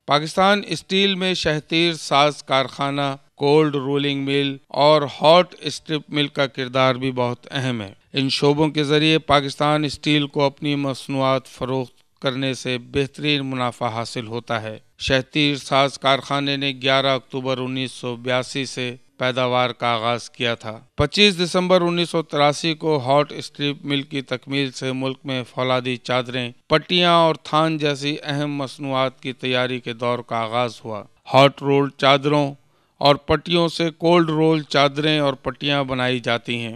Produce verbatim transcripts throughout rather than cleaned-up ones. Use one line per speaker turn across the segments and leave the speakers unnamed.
Pakistan steel میں شہتیر ساز کارخانہ، کولڈ رولنگ مل اور ہاٹ اسٹرپ مل کا کردار بھی بہت اہم ہے۔ ان شعبوں کے ذریعے پاکستان اسٹیل کو اپنی مصنوعات فروخت کرنے سے بہترین منافع حاصل ہوتا ہے۔ شہتیر ساز کارخانے نے گیارہ اکتوبر انیس سو بیاسی سے پیداوار کا آغاز کیا تھا۔ پچیس دسمبر انیس سو تراسی کو ہاٹ اسٹرپ مل کی تکمیل سے ملک میں فولادی چادریں، پٹیاں اور تھان جیسی اہم مصنوعات کی تیاری کے دور کا آغاز ہوا۔ ہاٹ رول چادروں اور پٹیوں سے کولڈ رول چادریں اور پٹیاں بنائی جاتی ہیں۔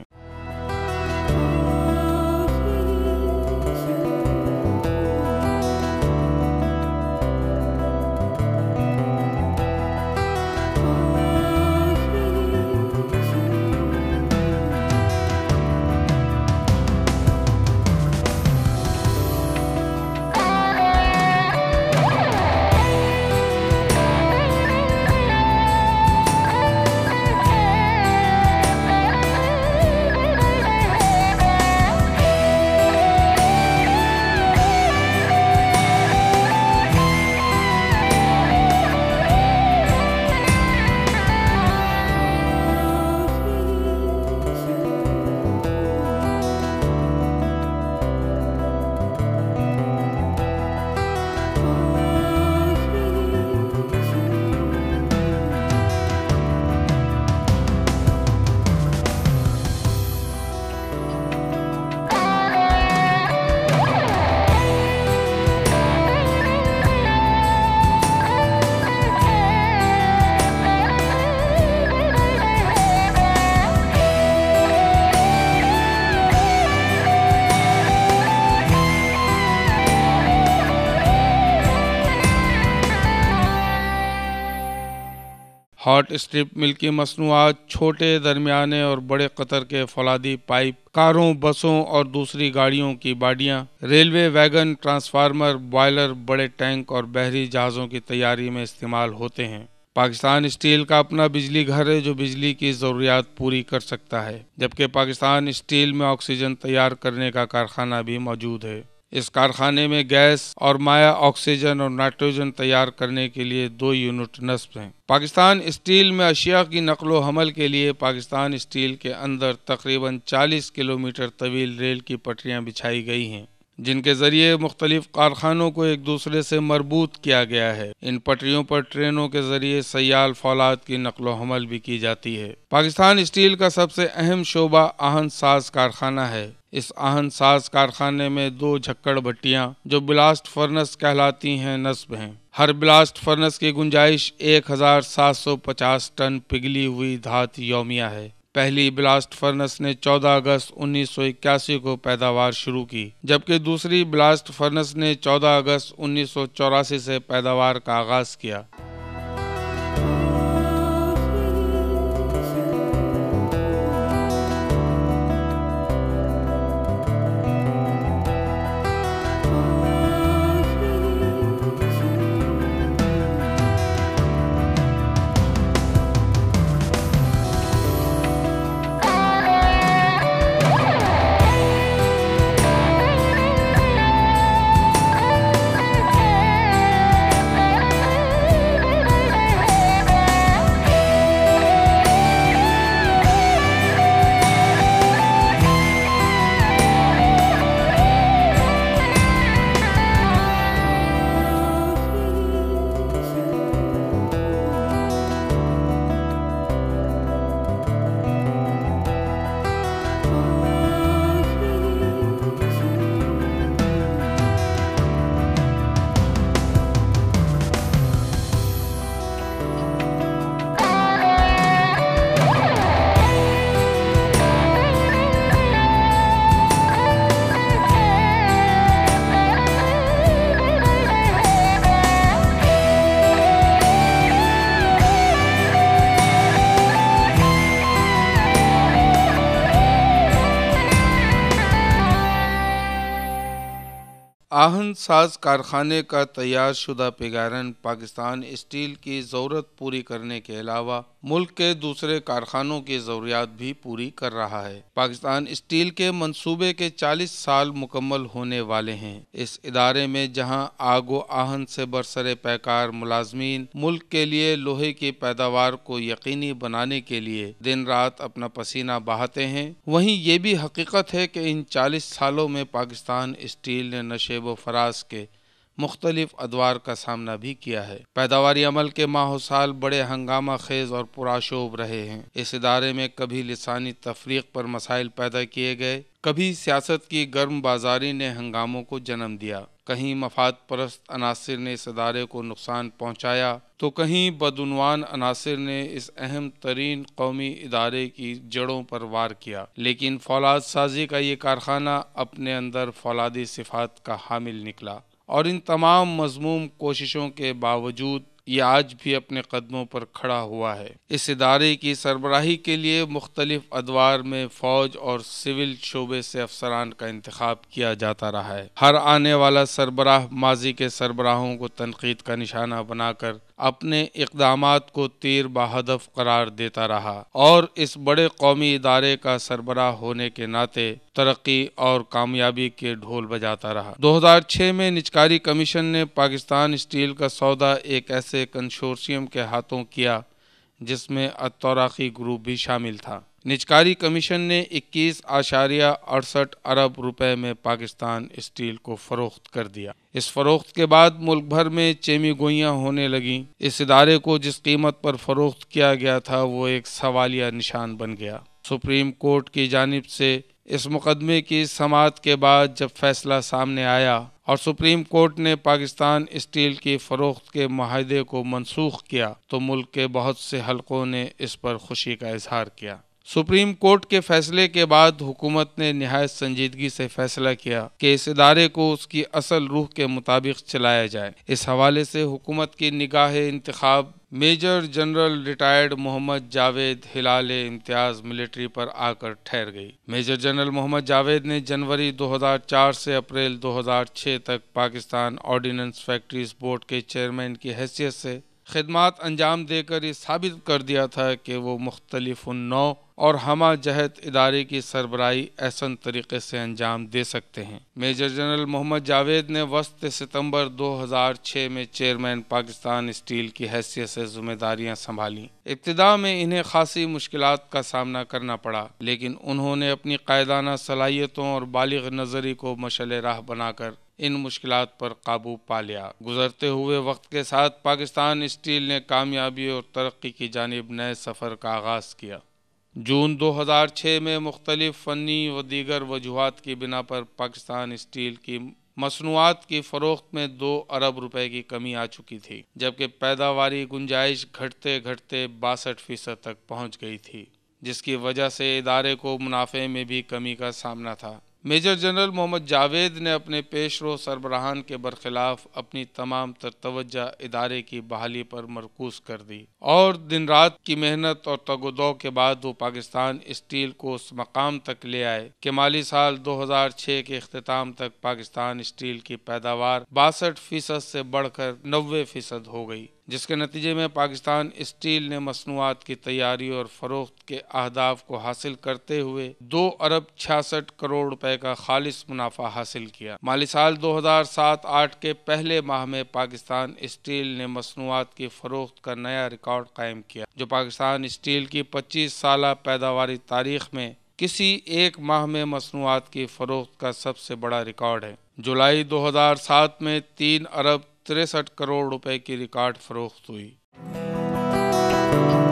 ہاٹ اسٹرپ مل کی مصنوعات چھوٹے، درمیانے اور بڑے قطر کے فولادی پائپ، کاروں، بسوں اور دوسری گاڑیوں کی باڈیاں، ریلوے ویگن، ٹرانسفارمر، بوائلر، بڑے ٹینک اور بحری جہازوں کی تیاری میں استعمال ہوتے ہیں۔ پاکستان اسٹیل کا اپنا بجلی گھر ہے جو بجلی کی ضروریات پوری کر سکتا ہے، جبکہ پاکستان اسٹیل میں آکسیجن تیار کرنے کا کارخانہ بھی موجود ہے۔ اس کارخانے میں گیس اور مائع آکسیجن اور نائٹروجن تیار کرنے کے لیے دو یونٹ نصب ہیں۔ پاکستان اسٹیل میں اشیاء کی نقل و حمل کے لیے پاکستان اسٹیل کے اندر تقریباً چالیس کلومیٹر طویل ریل کی پٹریاں بچھائی گئی ہیں، جن کے ذریعے مختلف کارخانوں کو ایک دوسرے سے مربوط کیا گیا ہے۔ ان پٹریوں پر ٹرینوں کے ذریعے سیال فولاد کی نقل و حمل بھی کی جاتی ہے۔ پاکستان اسٹیل کا سب سے اہم شعبہ آہن ساز کارخانہ ہے۔ اس آہن ساز کارخانے میں دو جھکڑ بھٹیاں جو بلاسٹ فرنس کہلاتی ہیں نصب ہیں۔ ہر بلاسٹ فرنس کی گنجائش ایک ہزار سات سو پچاس ٹن پگھلی ہوئی دھات یومیہ ہے۔ پہلی بلاسٹ فرنس نے چودہ اگست انیس سو اکیاسی کو پیداوار شروع کی، جبکہ دوسری بلاسٹ فرنس نے چودہ اگست انیس سو چوراسی سے پیداوار کا آغاز کیا۔ آہن ساز کارخانے کا تیار شدہ پگارن پاکستان اسٹیل کی ضرورت پوری کرنے کے علاوہ ملک کے دوسرے کارخانوں کی ضروریات بھی پوری کر رہا ہے۔ پاکستان اسٹیل کے منصوبے کے چالیس سال مکمل ہونے والے ہیں۔ اس ادارے میں جہاں آگ و آہن سے برسر پیکار ملازمین ملک کے لیے لوہے کی پیداوار کو یقینی بنانے کے لیے دن رات اپنا پسینہ بہاتے ہیں، وہیں یہ بھی حقیقت ہے کہ ان چالیس سالوں میں پاکستان اسٹیل نے نشیب و فراز کے مختلف ادوار کا سامنا بھی کیا ہے۔ پیداواری عمل کے ماہ و سال بڑے ہنگامہ خیز اور پرآشوب رہے ہیں۔ اس ادارے میں کبھی لسانی تفریق پر مسائل پیدا کیے گئے، کبھی سیاست کی گرم بازاری نے ہنگاموں کو جنم دیا، کہیں مفاد پرست عناصر نے اس ادارے کو نقصان پہنچایا تو کہیں بدعنوان عناصر نے اس اہم ترین قومی ادارے کی جڑوں پر وار کیا، لیکن فولاد سازی کا یہ کارخانہ اپنے اندر فولادی صفات کا حامل نکلا، اور ان تمام مذموم کوششوں کے باوجود یہ آج بھی اپنے قدموں پر کھڑا ہوا ہے۔ اس ادارے کی سربراہی کے لیے مختلف ادوار میں فوج اور سول شعبے سے افسران کا انتخاب کیا جاتا رہا ہے۔ ہر آنے والا سربراہ ماضی کے سربراہوں کو تنقید کا نشانہ بنا کر اپنے اقدامات کو تیر بہدف قرار دیتا رہا، اور اس بڑے قومی ادارے کا سربراہ ہونے کے ناطے ترقی اور کامیابی کے ڈھول بجاتا رہا۔ دو ہزار چھ میں نجکاری کمیشن نے پاکستان اسٹیل کا سودا ایک ایسے کنسورشیم کے ہاتھوں کیا جس میں التوراقی گروپ بھی شامل تھا۔ نجکاری کمیشن نے اکیس اشاریہ اڑسٹھ ارب روپے میں پاکستان اسٹیل کو فروخت کر دیا۔ اس فروخت کے بعد ملک بھر میں چیمی گوئیاں ہونے لگیں۔ اس ادارے کو جس قیمت پر فروخت کیا گیا تھا وہ ایک سوالیہ نشان بن گیا۔ سپریم کورٹ کی جانب سے اس مقدمے کی سماعت کے بعد جب فیصلہ سامنے آیا اور سپریم کورٹ نے پاکستان اسٹیل کی فروخت کے معاہدے کو منسوخ کیا تو ملک کے بہت سے حلقوں نے اس پر خوشی کا اظہار کیا۔ سپریم کورٹ کے فیصلے کے بعد حکومت نے نہایت سنجیدگی سے فیصلہ کیا کہ اس ادارے کو اس کی اصل روح کے مطابق چلایا جائے۔ اس حوالے سے حکومت کی نگاہ انتخاب major general retired Muhammad Javed Hilal Imtiaz military پر آ کر ٹھہر گئی۔ میجر جنرل محمد جاوید نے جنوری دو ہزار چار سے اپریل دو ہزار چھ تک پاکستان آرڈیننس فیکٹریز بورڈ کے چیئرمین کی حیثیت سے خدمات انجام دے کر یہ ثابت کر دیا تھا کہ وہ مختلف النوع اور ہمہ جہت ادارے کی سربراہی احسن طریقے سے انجام دے سکتے ہیں۔ میجر جنرل محمد جاوید نے وسط ستمبر دو ہزار چھ میں چیئرمین پاکستان اسٹیل کی حیثیت سے ذمہ داریاں سنبھالیں۔ ابتدا میں انہیں خاصی مشکلات کا سامنا کرنا پڑا، لیکن انہوں نے اپنی قائدانہ صلاحیتوں اور بالغ نظری کو مشعل راہ بنا کر ان مشکلات پر قابو پا لیا۔ گزرتے ہوئے وقت کے ساتھ پاکستان اسٹیل نے کامیابی اور ترقی کی جانب نئے سفر کا آغاز کیا۔ جون دو ہزار چھ میں مختلف فنی و دیگر وجوہات کی بنا پر پاکستان اسٹیل کی مصنوعات کی فروخت میں دو ارب روپے کی کمی آ چکی تھی، جبکہ پیداواری گنجائش گھٹتے گھٹتے باسٹھ فیصد تک پہنچ گئی تھی، جس کی وجہ سے ادارے کو منافع میں بھی کمی کا سامنا تھا۔ میجر جنرل محمد جاوید نے اپنے پیش رو سربراہان کے برخلاف اپنی تمام تر توجہ ادارے کی بحالی پر مرکوز کر دی، اور دن رات کی محنت اور تگ و دو کے بعد وہ پاکستان اسٹیل کو اس مقام تک لے آئے کہ مالی سال دو ہزار چھ کے اختتام تک پاکستان اسٹیل کی پیداوار باسٹھ فیصد سے بڑھ کر نوے فیصد ہو گئی، جس کے نتیجے میں پاکستان اسٹیل نے مصنوعات کی تیاری اور فروخت کے اہداف کو حاصل کرتے ہوئے دو ارب چھیاسٹھ کروڑ روپے کا خالص منافع حاصل کیا۔ مالی سال دو ہزار سات آٹھ کے پہلے ماہ میں پاکستان اسٹیل نے مصنوعات کی فروخت کا نیا ریکارڈ قائم کیا، جو پاکستان اسٹیل کی پچیس سالہ پیداواری تاریخ میں کسی ایک ماہ میں مصنوعات کی فروخت کا سب سے بڑا ریکارڈ ہے۔ جولائی دو ہزار سات میں تین ارب تریسٹھ کروڑ روپے کی ریکارڈ فروخت ہوئی۔